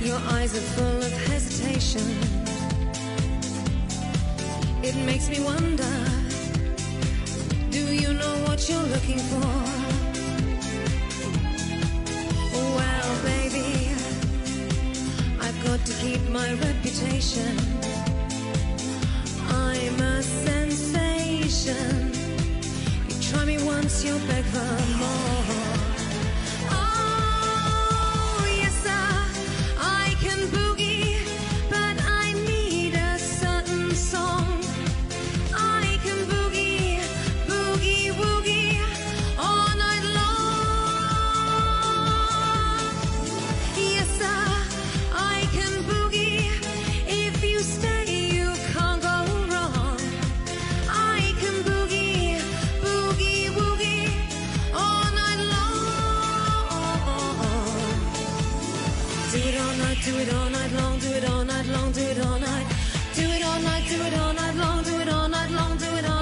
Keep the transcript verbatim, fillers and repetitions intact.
Your eyes are full of hesitation. It makes me wonder, do you know what you're looking for? Well, baby, I've got to keep my reputation. I'm a sensation. You try me once, you'll beg for more. Oh, yes, sir, I can boogie, but I need a certain song. I can boogie, boogie, woogie all night long. Yes, sir, I can boogie. If you stay, you can't go wrong. I can boogie, boogie, woogie all night long. Do it all night, do it all night long, do it all night long, do it all night. Do it all night, do it all night long, do it all night long, do it all